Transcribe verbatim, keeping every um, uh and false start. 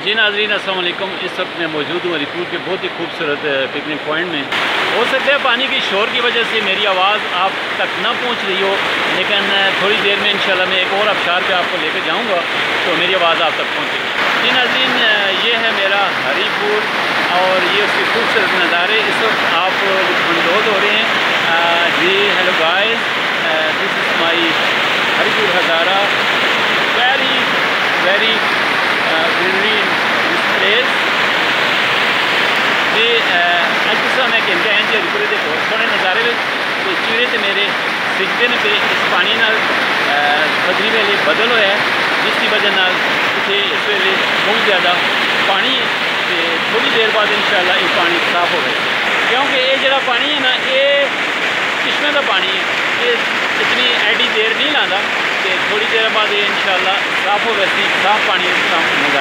जी नाज़रीन अस्सलाम वालेकुम। इस वक्त मैं मौजूद हूँ हरीपुर के बहुत ही खूबसूरत पिकनिक पॉइंट में। हो सकता है पानी की शोर की वजह से मेरी आवाज़ आप तक ना पहुँच रही हो, लेकिन थोड़ी देर में इंशाल्लाह मैं एक और आबशार पे आपको लेकर जाऊँगा तो मेरी आवाज़ आप तक पहुँचेगी। जी नाज़रीन, ये है मेरा हरीपुर और ये उसके खूबसूरत नज़ारे इस वक्त आप लुत्फ़अंदोज़ हो रहे हैं। जी hello guys, this is my Haripur Hazara, very very greenery this place. ते अज तुस मैं कहते हैं जी हरीपुर के बहुत सोहने नज़ारे में चीड़े तो मेरे सिखते हैं पे इस पानी नाल बदली वेले बदल होया है, जिसकी वजह नाल इतने इस वेले बहुत ज़्यादा पानी है। तो थोड़ी देर बाद इंशाल्लाह ये पानी साफ हो गया, क्योंकि ये जरा पानी है ना, ये चश्मे का पानी है, ये इतनी एडी देर नहीं लाता। तो थोड़ी देर बाद ये इंशाल्लाह साफ हो गया, साफ पानी